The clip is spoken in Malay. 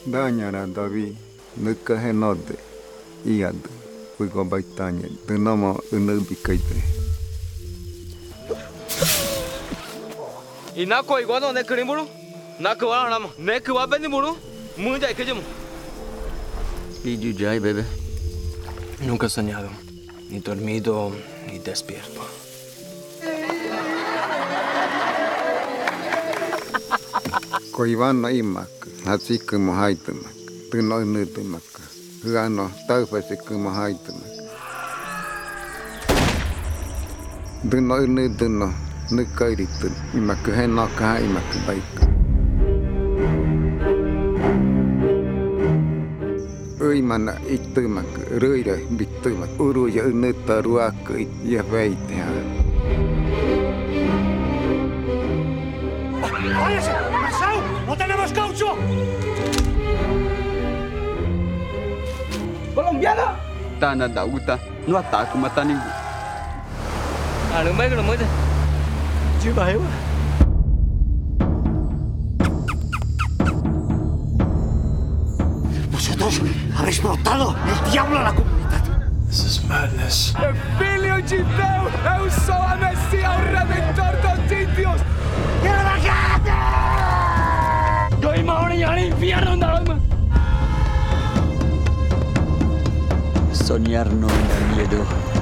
Dañara David, Nuka Henote, Iad, we go by Tanya, the Nomo, the Nubicate. Inako iguano necrimuru, Nakuanam, Nekuabenimuru, Munda Kajum. Did you jai, baby? Nunca soñado, ni dormido, ni despierto. Koivano imak, Hatsik Mohaitamak, Tuno Nutimak, Rano, Tafasik Mohaitamak. Duno Nuduno, Nukairitan, Imakuhenaka Imak Bike. Uimana Itumak, Ruida, Bitumak, Uruya Nutaruaka, Yavaita. ¡Váyase! ¡Marchao! ¡No tenemos caucho! Colombiana! Tana Dauta, no ataco matando ninguém. Lo mới đấy. Chưa bài quá. Vosotros habéis brotado el diablo a la comunidad. This is madness. El filho de Deus é o sol, a Messias, o redentor dos sitios. Yo iba ahora ya al infierno, Dalma. Soñar no da miedo.